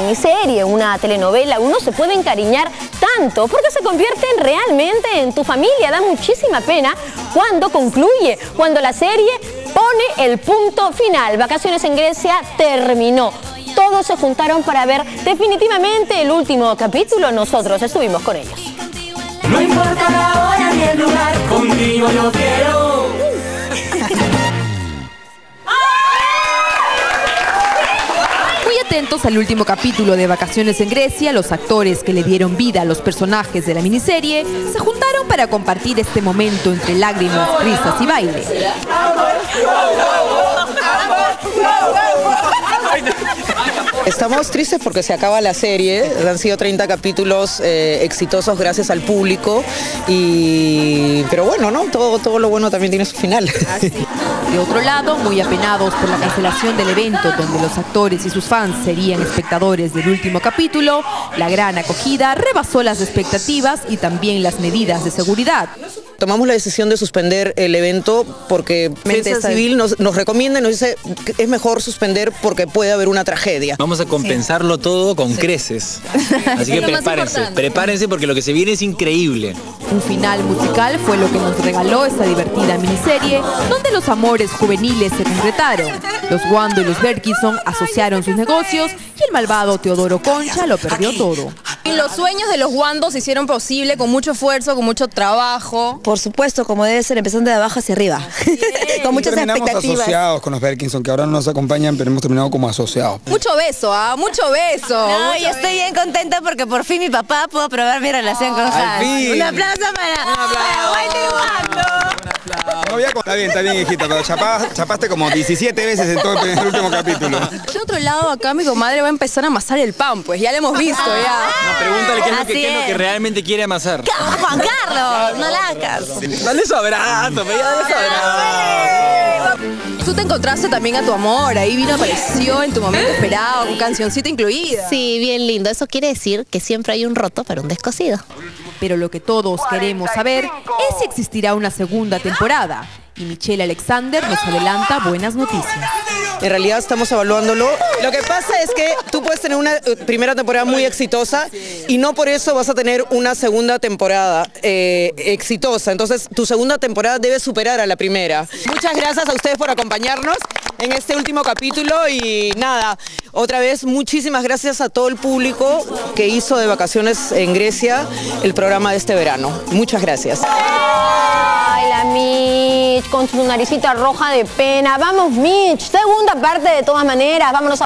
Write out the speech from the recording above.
miniserie, una telenovela, uno se puede encariñar tanto porque se convierten realmente en tu familia. Da muchísima pena cuando concluye, cuando la serie pone el punto final. Vacaciones en Grecia terminó. Todos se juntaron para ver definitivamente el último capítulo. Nosotros estuvimos con ellos. No importa la hora ni el lugar, contigo yo quiero. Muy atentos al último capítulo de Vacaciones en Grecia, los actores que le dieron vida a los personajes de la miniserie se juntaron para compartir este momento entre lágrimas, risas y baile. Estamos tristes porque se acaba la serie, han sido 30 capítulos exitosos gracias al público, pero bueno, ¿no? Todo lo bueno también tiene su final. De otro lado, muy apenados por la cancelación del evento donde los actores y sus fans serían espectadores del último capítulo, la gran acogida rebasó las expectativas y también las medidas de seguridad. Tomamos la decisión de suspender el evento porque Defensa Civil nos recomienda y nos dice que es mejor suspender porque puede haber una tragedia. Vamos a compensarlo todo con creces. Así que prepárense porque lo que se viene es increíble. Un final musical fue lo que nos regaló esta divertida miniserie, donde los amores juveniles se concretaron. Los Wando y los Berkison asociaron sus negocios y el malvado Teodoro Concha lo perdió todo. Y los sueños de los Wando se hicieron posible con mucho esfuerzo, con mucho trabajo. Por supuesto, como debe ser, empezando de abajo hacia arriba. Con muchas expectativas. Terminamos asociados con los Berkison, que ahora no nos acompañan, pero hemos terminado como asociados. Mucho beso, mucho beso. No, yo estoy bien contenta porque por fin mi papá pudo probar mi relación con Hans. Un aplauso para Walter Wando. No, está bien, hijita, pero chapaste como 17 veces en todo el último capítulo. De otro lado, acá mi comadre va a empezar a amasar el pan, pues ya lo hemos visto, ya. No, pregúntale qué es lo que realmente quiere amasar. Juan Carlos, no la hagas. Dale su abrazo, dale su abrazo. Tú te encontraste también a tu amor, ahí vino, apareció en tu momento esperado, con cancioncita incluida. Sí, bien lindo. Eso quiere decir que siempre hay un roto para un descosido. Pero lo que todos queremos saber es si existirá una segunda temporada. Y Michelle Alexander nos adelanta buenas noticias. En realidad estamos evaluándolo. Lo que pasa es que tú puedes tener una primera temporada muy exitosa y no por eso vas a tener una segunda temporada exitosa. Entonces tu segunda temporada debe superar a la primera. Muchas gracias a ustedes por acompañarnos en este último capítulo y nada, otra vez muchísimas gracias a todo el público que hizo de Vacaciones en Grecia el programa de este verano. Muchas gracias. Ay, la Mitch con su naricita roja de pena. Vamos, Mitch, segunda parte de todas maneras. Vámonos a